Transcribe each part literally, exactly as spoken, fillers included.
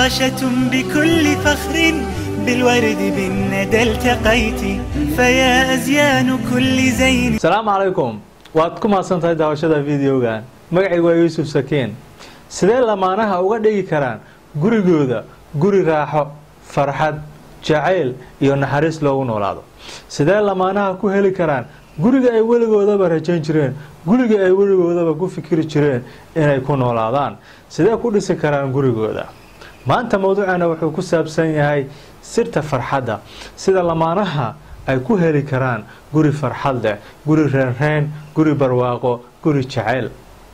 فراشة بكل فخر بالورد بالندى التقيت فيا أزيان كل زين. السلام عليكم وادكم حسن تاي داوشada videogan magacaygu waa Yuusuf Sakiin. sidee lamaanaha uga dhigi karaan gurigooda guri raaxo farxad jacayl iyo naxariis loogu noolaado? sidee lamaanaha ku heli karaan guriga ay weligoodaba rajayn jireen, guriga ay weligoodaba ku fikiri jireen inay ku noolaadaan? sidee ku dhisi karaan gurigooda? maanta mawduucana wuxuu ku saabsan yahay sirta farxadda, sida lamaanaha ay ku heli karaan guri farxad leh, guri reenreen, guri barwaaqo, guri jacayl.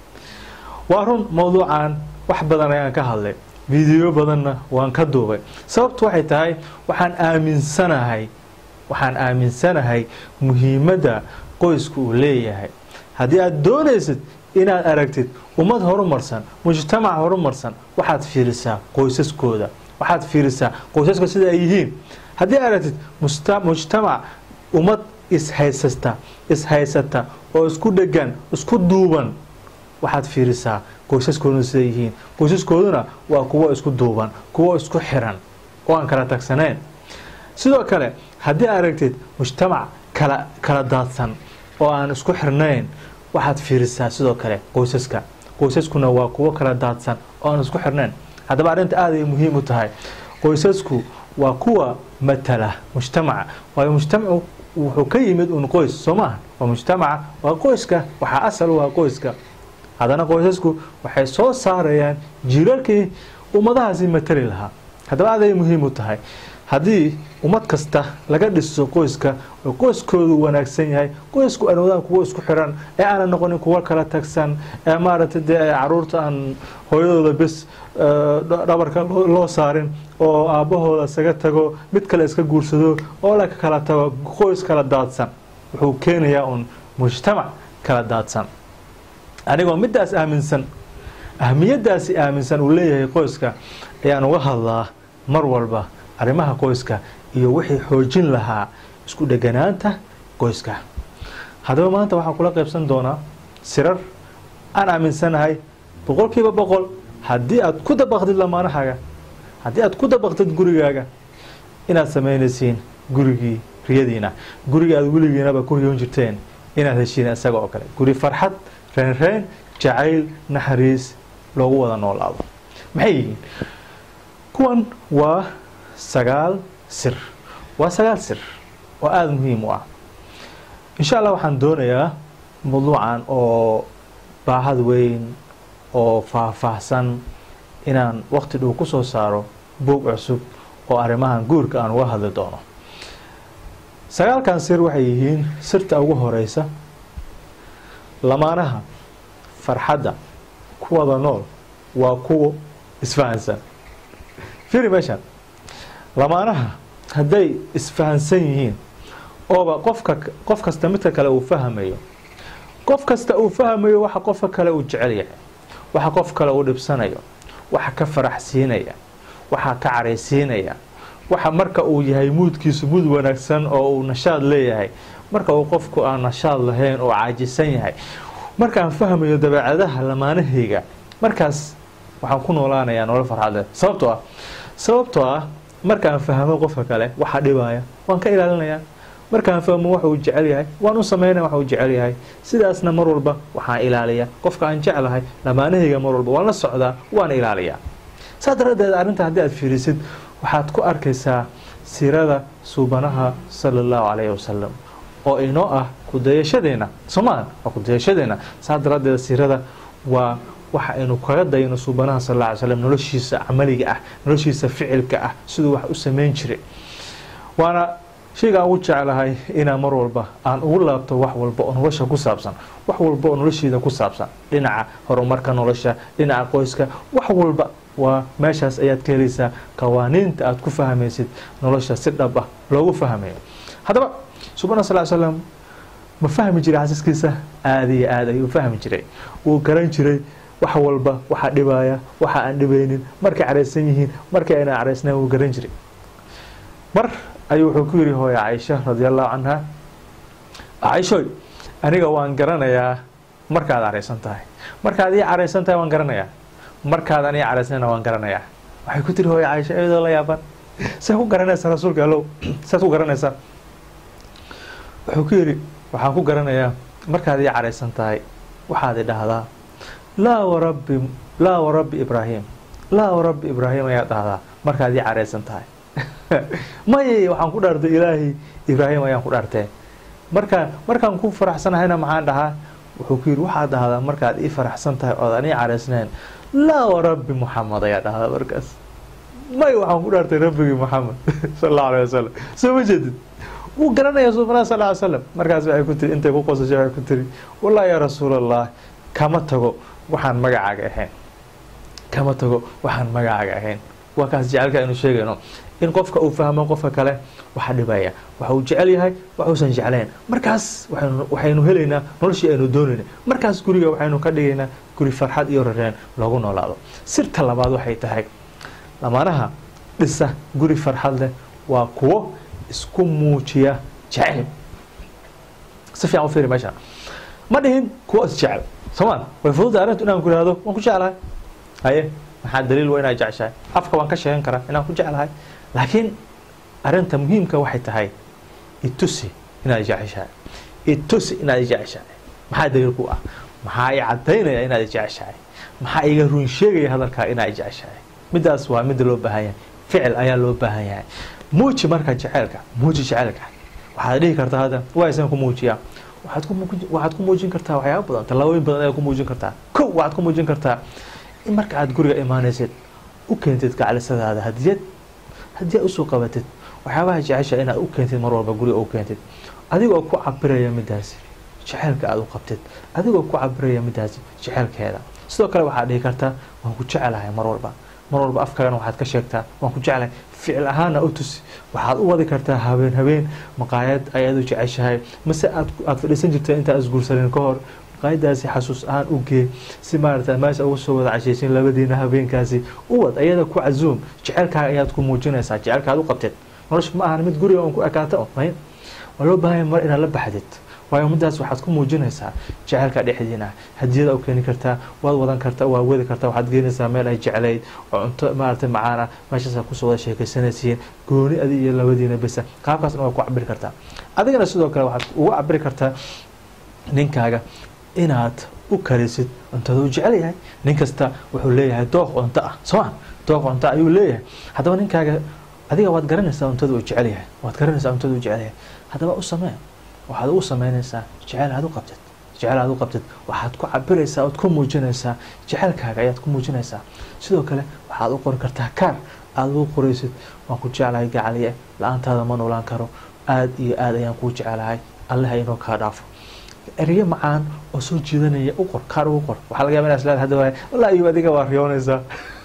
waa run mawduucan wax badan ayaan ka hadlay, video badanna waan ka duubay. sababtu waxay tahay waxaan aaminsanahay waxaan aaminsanahay muhiimadda qoysku uu leeyahay. haddii aad doonaysid inaad aragtid ummad horumarsan, mujtamac horumarsan, waxaad fiirisaa qoysaskooda, waxaad fiirisaa qoysaska sida ay yihiin. haddii aad aragtid mujtamac ummad ishaysata ishaysata oo isku dhegan isku duuban, waxaad fiirisaa qoysaskooda sida ay yihiin. qoysaskooduna waa kuwo isku duuban, kuwo isku xiran oo aan kala tagsanayn. sidoo kale haddii aad aragtid mujtamac kala kala daadsan oo aan isku xirnayn, waxaad fiirisaa sidoo kale qoysaska. qoysaskuna waa kuwo kala daadsan oo aan isku xirnayn. haddaba arrinta aad ay muhiim u tahay. qoysasku waa kuwa matala mujtamaca, waayo mujtamacu wuxuu ka yimid un qoys, soo maaha? waa mujtamaca, waa qoyska, waxaa asal u ah qoyska. haddana qoysasku waxay soo saarayaan jiilalkii ummadahaasi matali lahaa. haddaba aad ay muhiim u tahay haddii ummad kasta laga dhiso qoyska oo qoyskoodu wanaagsan yahay, qoysku ay noqdaan kuwo isku xiran, ee aanan noqonin kuwo kala tagsan, ee maaragtay dee caruurta aan hooyadooda bes dhabarka loo saarin oo aabbahooda isaga tago, mid kale iska guursado oo la kala tago, qoys kala daadsan wuxuu keenayaa un mujtamac kala daadsan. anigoo midaas aaminsan, ahmiyadaasi aaminsan uu leeyahay qoyska, ayaan uga hadlaa mar walba arrimaha qoyska iyo wixii xoojin lahaa isku dheganaanta qoyska. haddaba maanta waxaan kula qaybsan doonaa sirar aan aaminsanahay boqolkiiba boqol haddii aad ku dabaqdid lamaanahaaga, haddii aad ku dabaqdid gurigaaga, inaad samaynaysiin gurigii riyadiina, guriga aad weligiinaba ku riyoon jirteen inaad heshiin isaga oo kale. guri farxad, reenreen, jacayl, naxariis loogu wada noolaado. maxay yihiin kuwan? waa sagaal sir. waa sagaal sir oo aada muhiim u ah. insha allah waxaan doonayaa mawduucan oo baahad weyn oo faahfaahsan inaan waqti dhow ku soo saaro buug cusub oo arrimahan guurka aan uga hadli doono. sagaalkan sir waxay yihiin: sirta ugu horeysa, lamaanaha farxadda ku wada nool waa kuwo isfahansan. fiiri meeshan, lamaanaha hadday isfahansan yihiin ooba qofka qof kasta midka kale uu fahmayo, qof kasta uu fahmayo waxa qofka kale uu jecel yahay, waxa qof kale uu dhibsanayo, waxa ka faraxsiinaya, waxa ka careysiinaya, waxa marka uu yahay muudkiisu muud wanaagsan oo uu nashaad leeyahay, marka uu qofku aan nashaad lahayn oo caajisan yahay, markaan fahmayo dabeecadaha lamaanahayga, markaas waxaan ku noolaanayaa nolol farxad leh. sababtoo ah sababtoo ah markaan fahmo qofka kale waxa dhibaya, waan ka ilaalinayaa. markaan fahmo waxa uu jecel yahay, waan u sameynaa waxa uu jecel yahay. sidaasna mar walba waxaan ilaaliyaa qofka aan jeclahay, lamaanahayga mar walba waan la socdaa, waan ilaaliyaa. saa daraaddeed arrinta haddii aad fiirisid waxaad ku arkaysaa siirada suubanaha sala allahu calayhi wasalam oo inoo ah kudayashadeena, soomaan waa kudayashadeena. saa daraaddeed siirada waa waxa aynu kaga dayno suubanaha sal alla alay slam, noloshiisa camaliga ah, noloshiisa ficilka ah, siduu wax u samayn jiray. waana shayga aan ugu jeclahay inaan mar walba aan ugu laabto wax walba oo nolosha ku saabsan, wax walba oo noloshiida ku saabsan, dhinaca horumarka nolosha, dhinaca qoyska, wax walba waa meeshaas ayaad ka helaysaa qawaaniinta aad ku fahmaysid nolosha si dhab ah loogu fahmayo. haddaba suubanaha sal ly slam ma fahmi jiray xasiskiisa? aada iyo aad ayuu fahmi jiray. wuu garan jiray wax walba, waxa dhibaya, waxa aan dhibaynin, markay careysan yihiin, markay ayna careysnayn wuu garan jiray. mar ayuu wuxuu ku yidhi hooya Caaisha radiallahu canha, Caaishoy, aniga waan garanayaa markaad careysan tahay, markaad ii careysan tahay waan garanayaa, markaad aniga careysnayna waan garanayaa. waxay ku tiri hooyo Caaisha iyadoo la yaaban say ku garanaysaa rasuulka allow say ku garanaysaa wuxuu ku yiri waxaan ku garanayaa markaad ii careysan tahay waxaad idhahdaa laa wa rabbi laa wa rabbi Ibraahim laa wa rabbi Ibraahim ayaa dhahdaa markaad ii careysan tahay may waxaan ku dhaartay ilaahi Ibraahim ayaan ku dhaartay marka markaan ku faraxsanahayna maxaan dhahaa wuxuu ku yiri waxaad dhahdaa markaad ii faraxsan tahay oo aan ii careysnayn laa wa rabbi Muhammad ayaa dhahdaa markaas may waxaan ku dhaartay rabbigi Muhammad sallallahu alayhi wasallam soo wajadid wuu garanaya subhanahu sallallahu alayhi wasallam markaas waxay ku tiri intay ku qosashay waxay ku tiri wallahi ya rasuulallah kama tago waxaan magacaaga ahayn kama tago waxaan magacaaga ahayn waa kaas jecelka inuu sheegayno in qofka uu fahmo qofka kale waxa dhibaya waxa uu jecel yahay waxa uu san jecelayn markaas waxaynu waxaynu helaynaa noloshii aynu doonayna markaas guriga waxaynu ka dhigaynaa guri farxad iyo rareen lagu noolaado sirta labaad waxay tahay lamaanaha dhisa guri farxad leh waa kuwo isku muujiya jecel si fiican u fiiri meesha ma dhihin kuwo is jecel somaan way fududahay arrintu inaan ku yiraahdo waan ku jecelahay haye maxaa daliil waa inaan jeceshahay afka waan ka sheegan karaa inaan ku jecelahay laakiin arrinta muhiimka waxay tahay itusi inaad jeceshahay itusi inaad jeceshahay maxaa daliil ku ah maxaa ay cadaynaya inaad jeceshahay maxaa iga run sheegaya hadalka inaad jeceshahay midaas waa mid loo baahan yahay ficil ayaa loo baahan yahay muuji marka jecelka muuji jecelka waxaad dhihi kartaa hada waa isan ku muujiyaa waxaad ku waxaad ku muujin kartaa waxyaabo badan talaabooyin badan ayaa ku muujin kartaa kow waxaad ku muujin kartaa in marka aad guriga imaanaysid u keentid gacalisadaada hadiyad hadii aad u soo qabatid waxyaabaha jecesha inaad u keentid mar walba guriga u keentid adigoo ku cabiraya midaas jecelka aad u qabtid adigoo ku cabiraya midaas jecelkeeda sidoo kale waxaad dhihi kartaa waan ku jecelahay mar walba mar walba afkaagan waxaad ka sheegtaa waan ku jecelahay ficil ahaana u tusi waxaad u wadi kartaa habeen habeen maqaayad ayaad u jeceshahay mase aad aad fadhiisan jirtay inta isguursanin ka hor maqaayadaasi xasuus ahaan u gee si maaragtay meesha ugu soo wada cashaysin labadiina habeenkaasi u wad ayada ku casuum jecelkaaga ayaad ku muujinaysaa jecelka aad u qabtid nolosha ma ahan mid guriga ku akaata oo mayn waa loo baahan mar inaad la baxdid waayo midaas waxaad ku muujinaysaa jecelka dhexdiina hadiyada u keeni kartaa waad wadan kartaa waa wadi kartaa waxaad geenaysaa meel ay jecelayd oo cunto maaragtay macaan meeshaas ku soo wada sheekaysanaysiin gooni adi iyo labadiina bes qaabkaasna waa ku cabiri kartaa adigana sidoo kale waxaad ugu cabiri kartaa ninkaaga inaad u karisid cuntada uu jecel yahay nin kasta wuxuu leeyahay dooq cunto ah soo dooq cunto ayuu leeyahay haddaba ninkaaga adiga waad garanaysaa cuntada uu jecel yahay waad garanaysaa cuntada uu jecel yahay haddaba u samee waxaad u sameynaysaa jecel aad u qabtid jecel aad u qabtid waxaad ku cabiraysaa ood ku muujinaysaa jecelkaaga ayaad ku muujinaysaa sidoo kale waxaad u qori kartaa kaar aad ugu qoraysid waan ku jecelahay gacaliye la-aantaada ma noolaan karo aad iyo aad ayaan kuu jecelahay allaha inoo kaa dhaafo eryo macaan oo soo jiidanaya u qor kaar ugu qor waxaa laga yaabaa inaad isleedahay hadda waay wallahi iyo adiga waa riyoonaysaa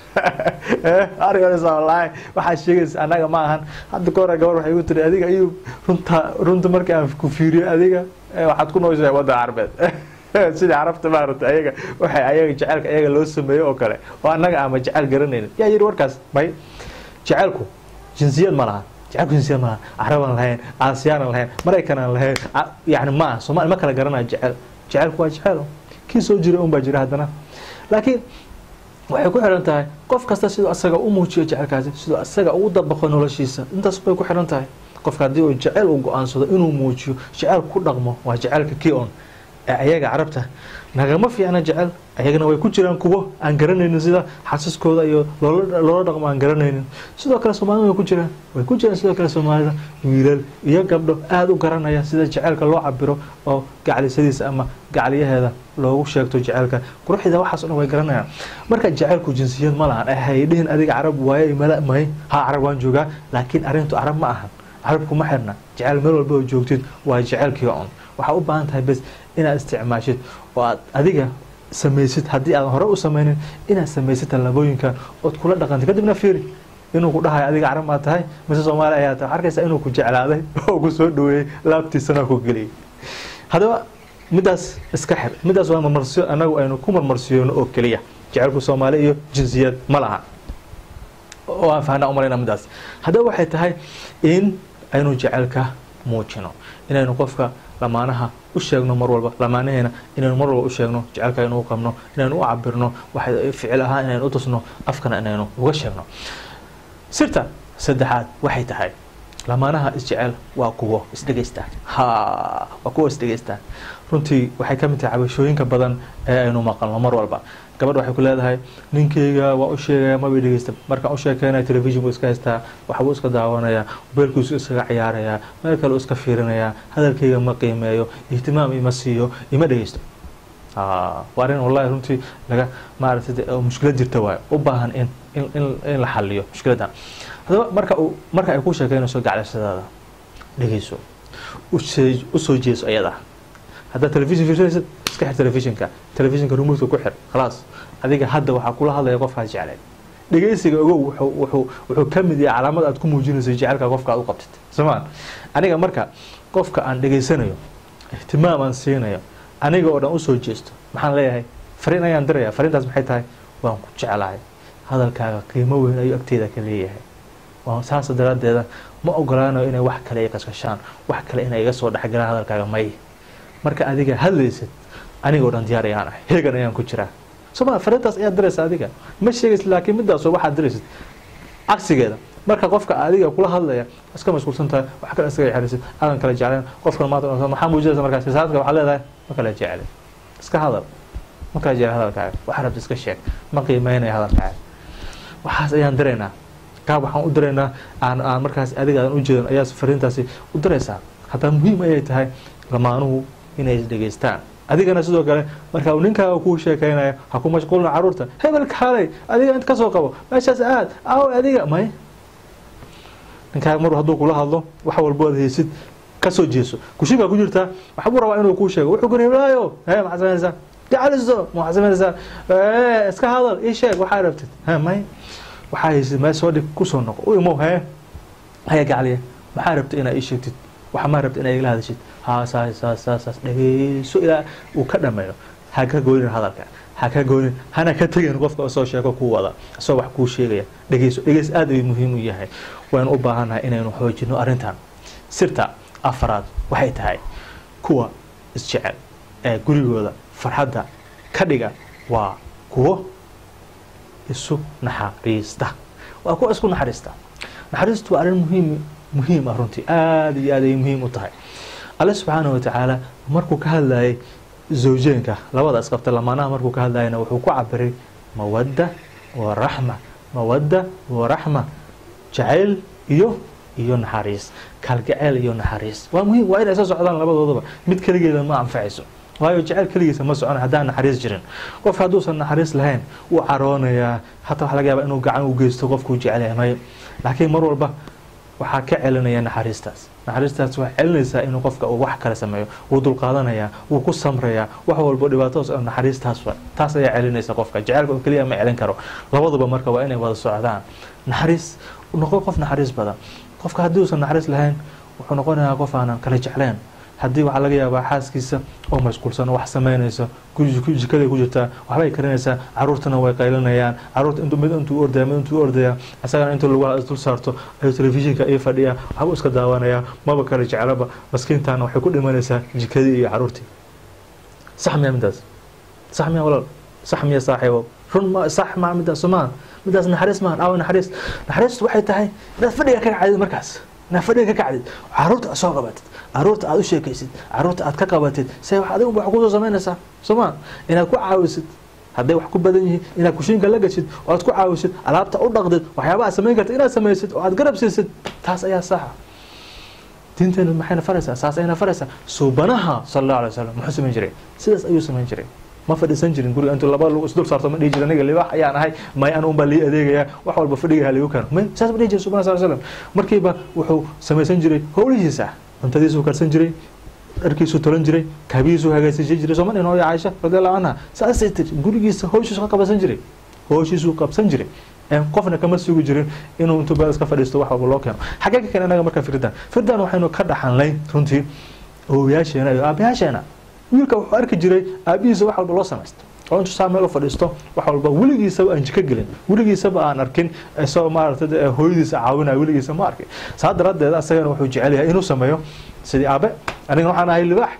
arigaysa wallahi waxa sheegaysa anaga ma ahan hadda koor gabar waxay u tiri adiga ayuu runta runta markii aan ku fiiriyo adiga waxaad ku nooshahay wada carbeed sida carabta maarta ayaga waxay ayaga jecelka ayaga loo sameeyo oo kale oo anaga ama jecel garanaynin yaa yiri warkaas may jecelku jinsiyad ma laha jecelku jinsiyad ma laha araban lahayn aasiyaan lahayn maraykan lahayn yani ma Soomaali ma kala garanaa jecel jecelku waa jecel kii soo jiray un baa jira hadana laakiin waxay ku xiran tahay qof kasta sidoo asaga u muujiyo jecelkaasi sidoo asaga uu dabaqo noloshiisa intaas bay ku xiran tahay qofka hadii uu jecel u go'aansado inuu muujiyo jecel ku dhaqmo waa jecelka kii on ayaga carabta nagama fiicna jecel ayagana way ku jiraan kuwo aan garanaynin sida xasiskooda iyo loola dhaqmo aan garanaynin sidoo kale Soomaalida way ku jiraan way ku jiraan sidoo kale Soomaalida wiilal iyo gabdho aad u garanaya sida jecelka loo cabiro oo gacalisadiisa ama gacaliyaheeda loogu sheegto jecelka quruxda waxaas oo way garanayaan marka jecelku jinsiyad ma lahan ay dhihin adiga carab waaye mala may ha carab waan joogaa laakiin arintu carab ma ahan carabku ma xirna jecel meel walba oo joogtid waa jecelkii on waxa u baahan tahay bas inaad isticmaashid oo aad adiga samaysid hadii aad hore u sameeynin inaad samaysid talabooyinka oo kula dhaqantid kadibna fiiri inuu ku dhahay adiga carab ma tahay mise Soomaali ayaa tahay arkaysa inuu ku jeclaaday oo ku soo dhaweeyay laabtiisana ku galiyay hadaba midaas iska xir midaas waa marmarsiyo anagu aynu ku marmarsiyono oo kaliya jecelku Soomaali iyo jinsiyad ma laha oo aan fahanaa umarayna midaas hadaba waxay tahay in aynu jecelka muujino inaynu qofka lamaanaha u sheegno mar walba lamaanaheena inaynu mar walba u sheegno jecelka inuu qabno inaynu u cabirno waxa ficil ahaan inaynu u tusno afkana inaynu uga sheegno sirta saddexaad waxay tahay lamaanaha isjecel waa kuwo isdhegeysta ha waa kuwo isdhegeysta runtii waxay ka mid tahay cabashooyinka badan ee aynu maqalno mar walba gabadh waxay ku leedahay ninkeyga waa u sheegaya ma bay dhegeysta markaan u sheekeynaya television buu iska haystaa waxa buu iska daawanayaa mobilkiisu iskaga ciyaarayaa meel kale uu iska fiirinayaa hadalkeyga ma qiimeeyo ihtimaam ima siiyo ima dhegeysto waa arrin wallahi runtii laga maaragtay mushkilad jirta waayo u baahan in in in la xaliyo mushkiladan hadaba marka uu marka ay ku sheekeynayso gaclashadaada dhegeyso u soo jeeso ayada hadda television fiirsanaysid iska xir televisionka televisionka remote ku xir khalaas adiga hadda waxa kula hadlaya qof aad jeclay dhegeysiga ogow wuxuu wuxuu wuxuu kamid yahay calaamad aad ku muujinayso jecelka qofka aad u qabtid samaan aniga marka qofka aan dhegeysanayo ihtimaam aan siinayo aniga oo dhan u soo jeesto maxaan leeyahay fariin ayaan diraya fariintaas maxay tahay waan ku jecelahay hadalkaaga qiimo weyn ayuu agteeda ka leeyahay waa saas daraadeeda ma ogolaanayo inay wax kale ay qaskashaan wax kale inay iga soo dhaxgalaan hadalkaaga may marka adiga hadlaysid aniga oo dhan diyaar ayaan ahay heegan ayaan ku jiraa soma fariintaas ayaa diraysa adiga ma sheegaysid laakiin midaas oo waxaad diraysid cagsigeeda marka qofka adiga kula hadlaya iska mashquulsan tahay wax kale iskaga xiriirsid aadan kala jeclayn qofka maanta maxaa muujinaysa markaas saadka waxa leedahay ma kala jeclay iska hadal ma kala jeclay hadalkaaga waxa rabta iska sheeg ma qiimeynay hadalkaaga waxaas ayaan diraynaa qaab waxaan u diraynaa aan aan markaas adiga aan u jeedan ayaa fariintaasi u diraysaa hataa muhiim ayay tahay lamaanuhu inay dhageystaan adigana sidoo kale marka uu ninkaaga ku sheekeynayo ha ku mashquulna caruurta hebel kaalay adiga inta ka soo qabo meeshaas aad aaw adiga may ninkaaga mar hadduu kula hadlo wax walba aad haysid ka soo jeeso kushiga ku jirta waxa uu rabaa inuu ku sheego wuxuu guriyaayo hey ma xasanaysa jacaliso ma xasanaysa ee iska hadal ii sheeg waxa rabtid ha may waxa haysid ma soo dhig ku soo noqo u imo he haya gacaliye waxa rabtid inaad ii sheegtid waxa ma rabtid inaad ila hadashid ها ساس ساس ساس dhageyso ilaa uu ka dhameeyo ha ka gooyin hadalka ha ka gooyin hana ka tagin qofka soo sheeko ku wada soo wax ku sheegaya dhageyso dhageys aad ay muhiim u yahay waan u baahanahay inaynu xoojino arintan sirta afraad waxay tahay kuwa isjecel ee gurigooda farxadda ka dhiga waa kuwa isu naxariista waa kuwa isku naxariista naxariistu waa arin muhiim muhiim ah runtii aad iyo aad ay muhiim u tahay الله سبحانه وتعالى مركو كهلاي زوجين كه لبدا اسقبت لمانها مركو كهلاينا وحو كعبري موده ورحمه موده ورحمه جعل iyo iyo naxariis kalgaceel iyo naxariis waa muhiim waa in ay soo socdaan labadoodaba mid kaligeeda ma anfacayso waayo jacayl kaligiisa ma socon hadaan naxariis jirin qof haduu san naxariis lahayn uu caroonaya hatta wax laga yaabaa inuu gacan u geysto qofku jecel yahay laakiin mar walba waxa ka celinaya naxariistaas naxariistaas waxa celinaysa inuu qofka uu wax kala sameeyo uu dul qaadanaya uu ku samreeya wax walba dhibaato oo naxariistaas waa taas ayaa celinaysa qofka jacaylka oo kaliya ma celin karo labaduba marka waa inay wada socdaan naxariis noqon qof naxariis badan qofka hadii uu san naxariis lahayn wuxuu noqonayaa qof aan kala jecleen hadii waxa laga yaabaa xaaskiisa oo mashquulsan wax sameynaysa guriga jikada ku jirta waxba ay karinaysaa caruurtana way qaylinayaan caruurta intuu mid intuu ordaya mid intuu ordaya asagana intuu lagu dul saarto ayuu televisionka ay fadhiya waxa iska daawanaya maba kala jecelaba maskiintaana waxay ku dhimanaysaa jikadii iyo caruurtii sax miya midaas sax miya walaal sax miya saaxiibo run ma sax ma midaas ma midaas naxariis ma aaw naxariis naxariis waxay tahay dad fadhiga ka kacay markaas na fadhiga ka kacay caruurta soo qabatay caruurta aad u sheekaysid caruurta aad ka qabatid say wax adigu wax ku soo sameynaysaa Soomaa inaad ku caawisid haday wax ku badan yihiin inaad kushiinka la gashid oo aad ku caawisid alaabta u dhaqdid waxyaabaha sameyn kartid inaad sameysid oo aad garab siisid taas ayaa sax diinteena maxayna faraysaa saas ayna faraysaa suubanaha sallallahu alayhi wasallam muxuu sameyn jiray sidaas ayuu sameyn jiray ma fadhiisan jirin guriga intuu laba lagu isdul saarto ma dhigi jirin aniga libax ayaan ahay may aan uun baa lii adeegaya wax walba fadhiga haliyo kan may saas ma dhigi jirin suubanaha sallallahu alayhi wasallam markiiba wuxuu sameysan jiray howlihiisa cuntadiisu karsan jiray dharkiisu tolan jiray kaabihiisu hagaajisan jiray Soomaaliya oo Aisha radhiyallahu anha saasay tir gurigiisa howshiisu ka qabsan jiray howshiisu qabsan jiray ee qofna kama suugi jirin inuu intuu baad iska fadhiisto wax walba loo keeno xaqiiqa kan anaga marka firdan firdan waxaynu ka dhaxanlay runtii oo yaasheena iyo aabayaasheena wiilka wuxuu arki jiray aabihiisa wax walba loo sameeysto oo intuu saameel u fadhiisto wax walba wiligiisa aan jika gelin wiligiisa aan arkin soo maartay hooyadiisa caawinay wiligiisa ma arkin saadaradeeda asagana wuxuu jecel yahay inuu sameeyo sidii aabe aniga waxaan ahay libax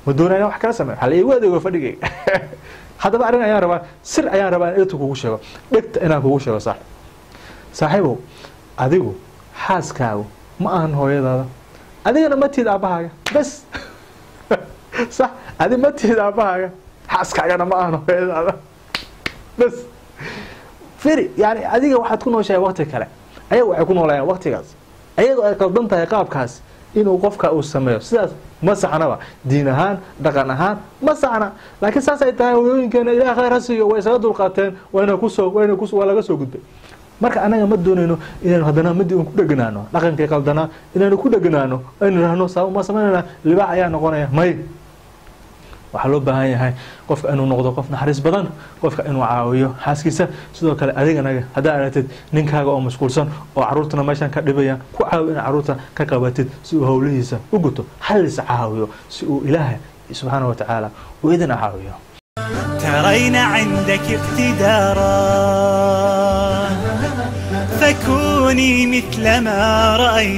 ma doonayna wax kala sameeyo hal iigu adeego fadhigay hadaba arin ayaan rabaa sir ayaan rabaa in inta kugu sheego dhigta inaan kugu sheego sax saaxiibo adigu xaaskaagu ma ahan hooyadaada adigana ma tiid aabahaaga bas صح هذه ما تهدى بها حاسك أنا ما أنا هذا بس فري يعني هذه واحد تكون وشيء وقت كلا أيوة يكون ولا وقت كاس أيوة قصدنت يقاب كاس إنه وقفك أو السماء ساس ما سعنا دينهان دقنهان ما سعنا لكن ساس يتهاون كان إلى خير هسي ويسعد القاتين وين كوسو وين كوسو ولا كوسو قد marka anaga ma doonayno inaan hadana mid ku dhaganaano dhaqanka qaldana inaan ku dhaganaano in raahno saa ma sameeyna libaax ayaa noqonaya may waxa loo baahan yahay qofka inuu noqdo qof naxariis badan qofka inuu caawiyo xaaskiisa sidoo kale adigana hadaa aragtid ninkaaga oo mashquulsan oo caruurtana meeshan ka dhibaya ku caawi in caruurta ka qabatid si uu hawlihiisa u guto hal is caawiyo si uu ilaahay subhanahu wa ta'ala u idin caawiyo ترينا عندك اقتدارا فكوني مثل ما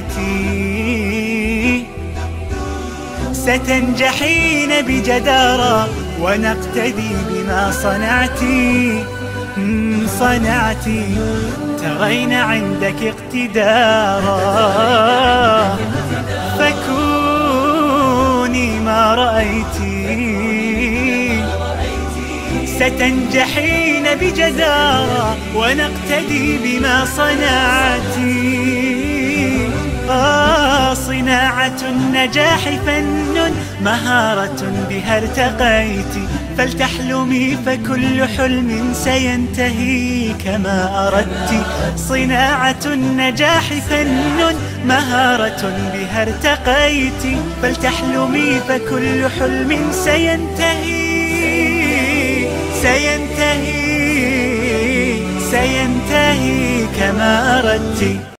رأيتي ستنجحين بجدارة ونقتدي بما صنعتي صنعتي ترينا عندك اقتدارا فكوني ما رأيتي ستنجحين بجدارة ونقتدي بما صنعتي آه صناعة النجاح فن مهارة بها ارتقيت فلتحلمي فكل حلم سينتهي كما أردت صناعة النجاح فن مهارة بها ارتقيت فلتحلمي فكل حلم سينتهي سينتهي سينتهي كما أردت.